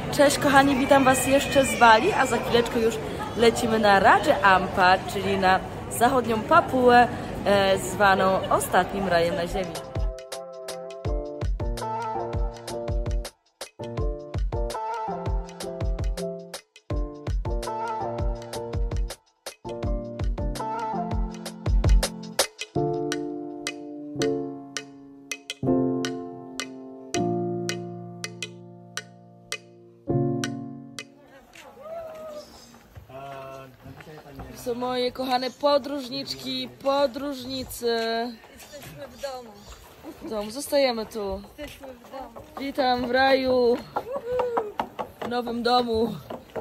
Cześć kochani, witam Was jeszcze z Bali, a za chwileczkę już lecimy na Raja Ampat, czyli na zachodnią Papuę, zwaną ostatnim rajem na ziemi. Są moje kochane podróżniczki, podróżnicy. Jesteśmy w domu. W domu, zostajemy tu. Jesteśmy w domu. Witam w raju, w nowym domu.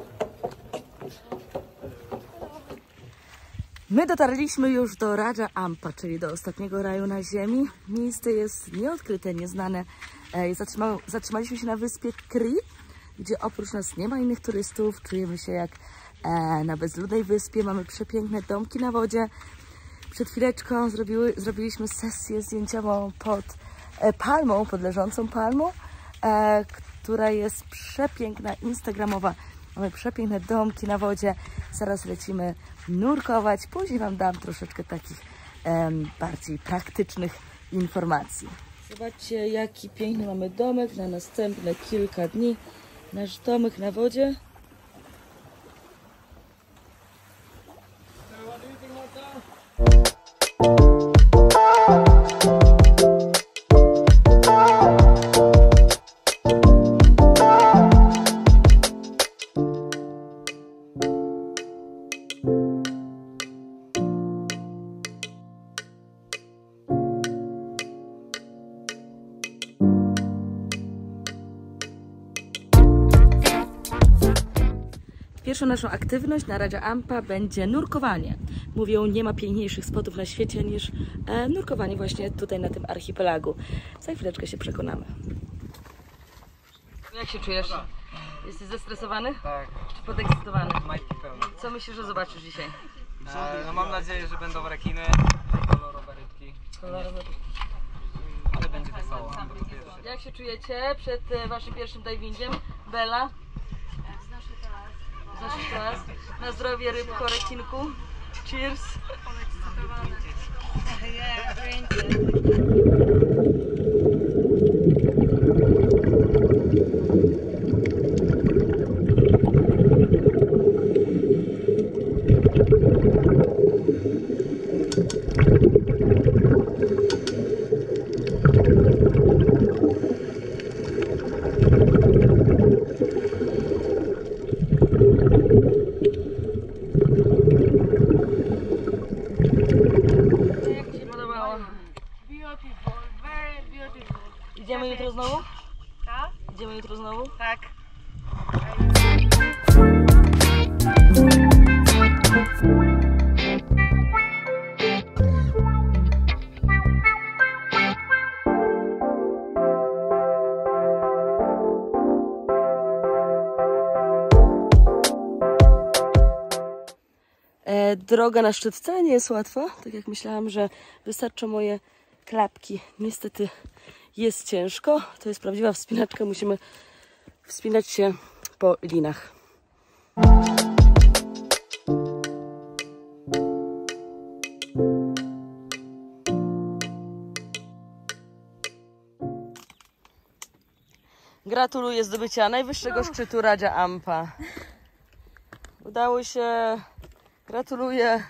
My dotarliśmy już do Raja Ampat, czyli do ostatniego raju na ziemi. Miejsce jest nieodkryte, nieznane. Zatrzymaliśmy się na wyspie Kri, gdzie oprócz nas nie ma innych turystów. Czujemy się jak na bezludnej wyspie. Mamy przepiękne domki na wodzie. Przed chwileczką zrobiliśmy sesję zdjęciową pod palmą, pod leżącą palmą, która jest przepiękna, instagramowa. Mamy przepiękne domki na wodzie. Zaraz lecimy nurkować. Później Wam dam troszeczkę takich bardziej praktycznych informacji. Zobaczcie, jaki piękny mamy domek na następne kilka dni. Nasz domek na wodzie. Pierwszą naszą aktywność na Raja Ampat będzie nurkowanie. Mówią, nie ma piękniejszych spotów na świecie niż nurkowanie właśnie tutaj na tym archipelagu. Za chwileczkę się przekonamy. Jak się czujesz? Jesteś zestresowany? Tak. Czy podekscytowany? Majtki pełne. Co myślisz, że zobaczysz dzisiaj? No mam nadzieję, że będą rekiny, kolorowe rybki. Ale będzie wesoło. Jak się czujecie przed Waszym pierwszym divingiem? Bella? Znasz czas. Na zdrowie rybko, rekinku. Cheers! Beautiful, very beautiful. Idziemy jutro znowu? Tak? Idziemy jutro znowu? Tak. Droga na szczyt wcale nie jest łatwa, tak jak myślałam, że wystarczą moje klapki. Niestety jest ciężko, to jest prawdziwa wspinaczka, musimy wspinać się po linach. Gratuluję zdobycia najwyższego szczytu Raja Ampat. Udało się. Gratuluję.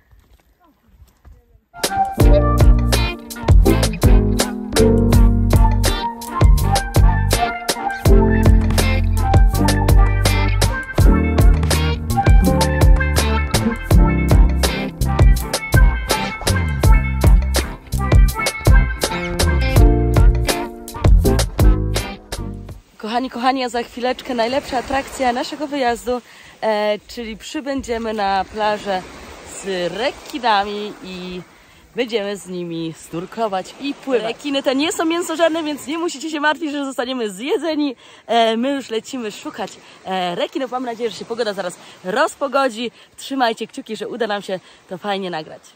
Kochani, a za chwileczkę najlepsza atrakcja naszego wyjazdu, czyli przybędziemy na plażę z rekinami i będziemy z nimi snurkować i pływać. Rekiny te nie są mięsożerne, więc nie musicie się martwić, że zostaniemy zjedzeni. My już lecimy szukać rekinów. Mam nadzieję, że się pogoda zaraz rozpogodzi. Trzymajcie kciuki, że uda nam się to fajnie nagrać.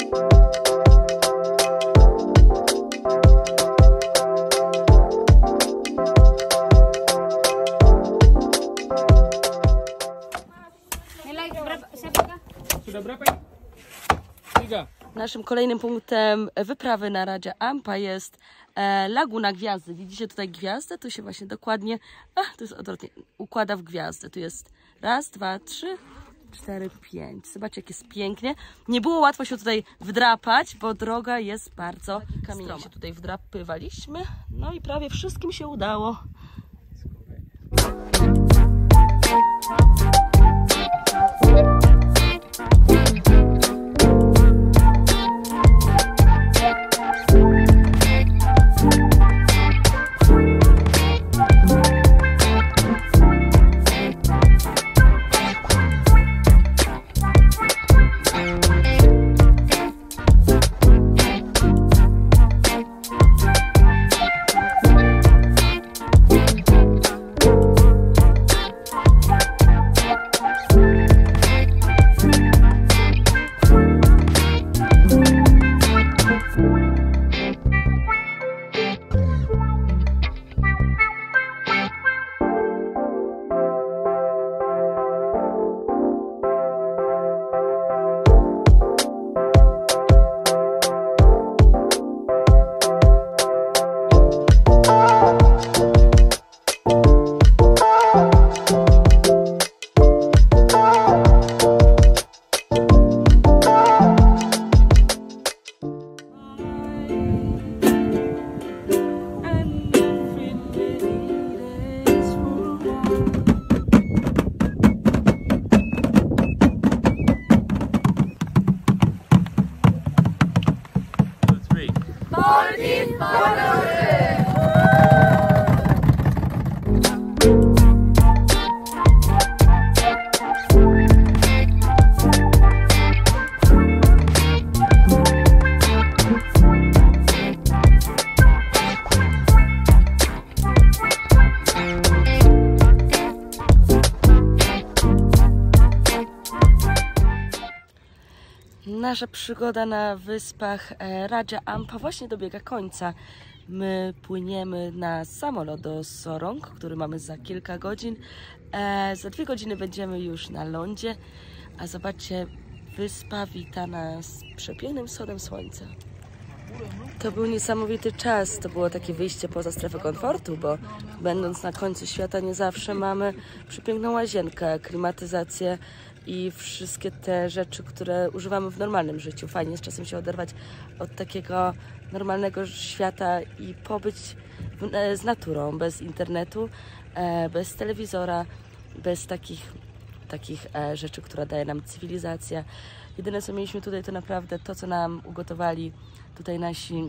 Naszym kolejnym punktem wyprawy na Raja Ampa jest Laguna Gwiazdy. Widzicie tutaj gwiazdę? Tu się właśnie dokładnie, tu jest odwrotnie, układa w gwiazdę. Tu jest 1, 2, 3, 4, 5. Zobaczcie, jak jest pięknie. Nie było łatwo się tutaj wdrapać, bo droga jest bardzo stroma. Się tutaj wdrapywaliśmy, no i prawie wszystkim się udało. Nasza przygoda na wyspach Raja Ampa właśnie dobiega końca. My płyniemy na samolot do Sorong, który mamy za kilka godzin. Za 2 godziny będziemy już na lądzie, a zobaczcie, wyspa wita nas przepięknym wschodem słońca. To był niesamowity czas, to było takie wyjście poza strefę komfortu, bo będąc na końcu świata nie zawsze mamy przepiękną łazienkę, klimatyzację i wszystkie te rzeczy, które używamy w normalnym życiu. Fajnie jest czasem się oderwać od takiego normalnego świata i pobyć z naturą, bez internetu, bez telewizora, bez takich rzeczy, które daje nam cywilizacja. Jedyne, co mieliśmy tutaj, to naprawdę to, co nam ugotowali tutaj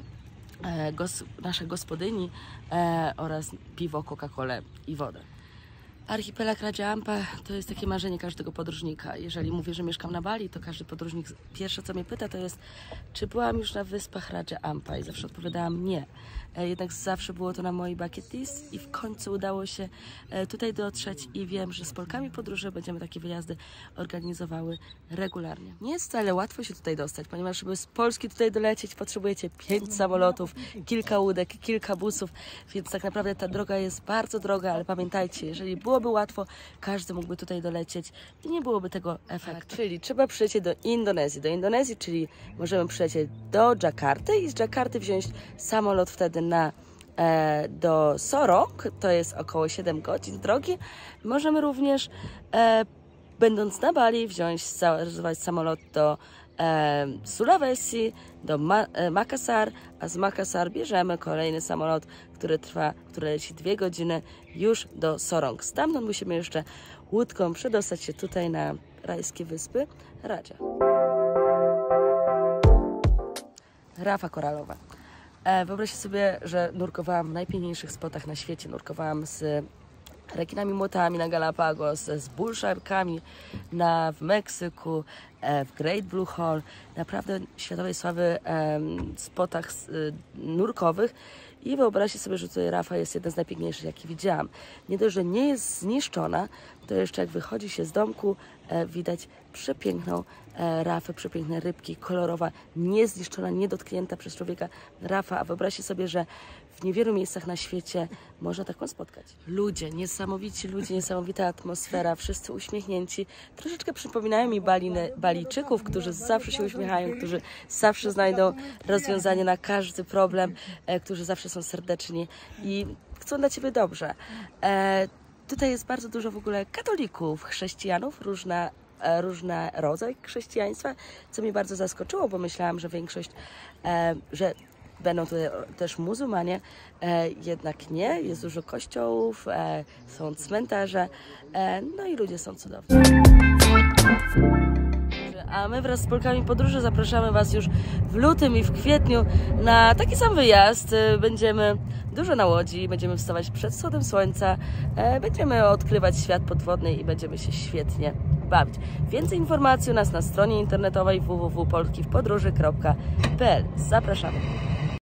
nasze gospodyni oraz piwo, Coca-Colę i wodę. Archipelag Raja Ampa to jest takie marzenie każdego podróżnika. Jeżeli mówię, że mieszkam na Bali, to każdy podróżnik pierwsze, co mnie pyta, to jest, czy byłam już na wyspach Raja Ampa, i zawsze odpowiadałam nie. Jednak zawsze było to na mojej bucket list i w końcu udało się tutaj dotrzeć i wiem, że z Polkami Podróży będziemy takie wyjazdy organizowały regularnie. Nie jest wcale łatwo się tutaj dostać, ponieważ żeby z Polski tutaj dolecieć, potrzebujecie 5 samolotów, kilka łódek, kilka busów, więc tak naprawdę ta droga jest bardzo droga, ale pamiętajcie, jeżeli byłoby łatwo, każdy mógłby tutaj dolecieć i nie byłoby tego efektu. Czyli trzeba przylecieć do Indonezji, czyli możemy przylecieć do Dżakarty i z Dżakarty wziąć samolot wtedy do Sorong, to jest około 7 godzin drogi. Możemy również, będąc na Bali, zarezerwować samolot do Sulawesi, do Makassar, a z Makassar bierzemy kolejny samolot, który leci 2 godziny już do Sorong. Stamtąd musimy jeszcze łódką przedostać się tutaj na rajskie wyspy Raja. Rafa koralowa. Wyobraźcie sobie, że nurkowałam w najpiękniejszych spotach na świecie. Nurkowałam z rekinami młotami na Galapagos, z bull sharkami w Meksyku, w Great Blue Hole. Naprawdę światowej sławy spotach nurkowych. I wyobraźcie sobie, że tutaj rafa jest jedna z najpiękniejszych, jakie widziałam. Nie dość, że nie jest zniszczona, to jeszcze jak wychodzi się z domku, widać przepiękną rafę, przepiękne rybki, kolorowa, niezniszczona, niedotknięta przez człowieka rafa. A wyobraźcie sobie, że w niewielu miejscach na świecie można taką spotkać. Ludzie, niesamowici ludzie, niesamowita atmosfera, wszyscy uśmiechnięci. Troszeczkę przypominają mi Balijczyków, którzy zawsze się uśmiechają, którzy zawsze znajdą rozwiązanie na każdy problem, którzy zawsze są serdeczni i chcą dla Ciebie dobrze. Tutaj jest bardzo dużo w ogóle katolików, chrześcijanów, różne rodzaje chrześcijaństwa, co mnie bardzo zaskoczyło, bo myślałam, że większość, że będą tutaj też muzułmanie, jednak nie, jest dużo kościołów, są cmentarze, no i ludzie są cudowni. A my wraz z Polkami Podróży zapraszamy Was już w lutym i w kwietniu na taki sam wyjazd. Będziemy dużo na łodzi, będziemy wstawać przed wschodem słońca, będziemy odkrywać świat podwodny i będziemy się świetnie bawić. Więcej informacji u nas na stronie internetowej www.polkiwpodróży.pl. Zapraszamy.